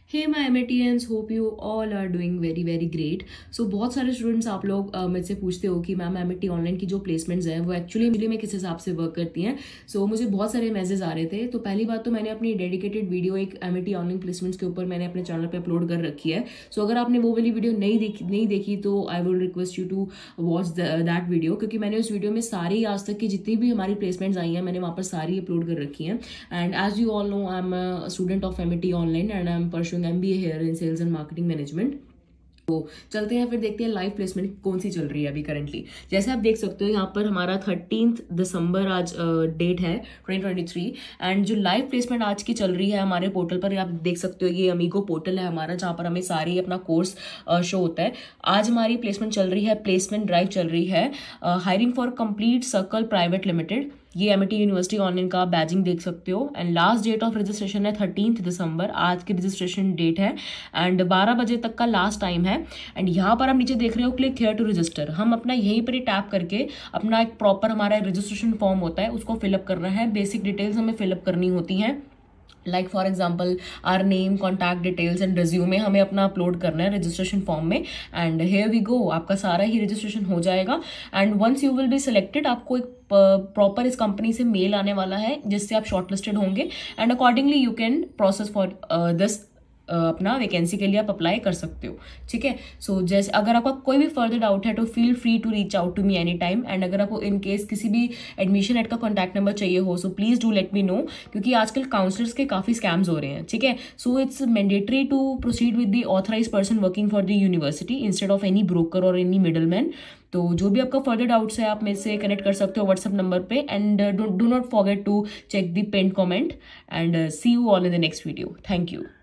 Hey my MATians, hope you all are doing very very great. So बहुत सारे students आप लोग मुझसे पूछते हो कि मैम एमएटी ऑनलाइन की जो प्लेसमेंट्स हैं वो एक्चुअली में किस हिसाब से वर्क करती हैं। सो मुझे बहुत सारे मैसेज आ रहे थे। तो पहली बात तो मैंने अपनी डेडिकेटेड वीडियो एक एमएटी ऑनलाइन प्लेसमेंट्स के ऊपर मैंने अपने चैनल पे अपलोड कर रखी है। सो अगर आपने वो वाली वीडियो नहीं देखी तो I will request you to watch that video, क्योंकि मैंने उस वीडियो में सारी आज तक की जितनी भी हमारी प्लेसमेंट्स आई हैं मैंने वहाँ पर सारी अपलोड कर रखी हैं। And as you all know, I am a student of MAT online and I am pursuing MBA here in sales and marketing management. तो चलते हैं फिर देखते हैं लाइव प्लेसमेंट कौन सी चल रही है अभी करंटली। जैसे आप देख सकते हो यहाँ पर हमारा 13 दिसंबर आज डेट है 2023। एंड जो लाइव प्लेसमेंट आज की चल रही है हमारे पोर्टल पर आप देख सकते हो, ये अमीगो पोर्टल है हमारा जहाँ पर हमें सारी अपना कोर्स शो होता है। आज हमारी प्लेसमेंट चल रही है, प्लेसमेंट ड्राइव चल रही है, hiring for complete circle private limited. ये एमआईटी यूनिवर्सिटी ऑनलाइन का बैजिंग देख सकते हो। And last date of registration है 13 दिसंबर, आज की रजिस्ट्रेशन डेट है। एंड 12 बजे तक का लास्ट टाइम है। एंड यहाँ पर आप नीचे देख रहे हो क्लिक हियर टू रजिस्टर। हम अपना यहीं पर ही टैप करके अपना एक प्रॉपर हमारा रजिस्ट्रेशन फॉर्म होता है उसको फिलअप करना है। बेसिक डिटेल्स हमें फिलअप करनी होती हैं, like for example our name, contact details and resume हमें अपना अपलोड करना है रजिस्ट्रेशन फॉर्म में। एंड हियर वी गो, आपका सारा ही रजिस्ट्रेशन हो जाएगा। And once you will be selected, आपको एक प्रॉपर इस कंपनी से मेल आने वाला है जिससे आप शॉर्टलिस्टेड होंगे। And accordingly you can process for this अपना वैकेंसी के लिए आप अप्लाई कर सकते हो। ठीक है। सो जैसे अगर आपका कोई भी फर्दर डाउट है तो feel free to reach out to me any time. And अगर आपको इन केस किसी भी एडमिशन एड का कॉन्टैक्ट नंबर चाहिए हो so please do let me know, क्योंकि आजकल काउंसलर्स के काफी स्कैम्स हो रहे हैं। ठीक है। So it's mandatory to proceed with the authorise person working for the university instead of any broker और एनी मिडल मैन। तो जो भी आपका फर्दर डाउट्स है आप मेरे से कनेक्ट कर सकते हो व्हाट्सएप नंबर पे। And do not forget to check the pin comment and see you all in the next video. Thank you.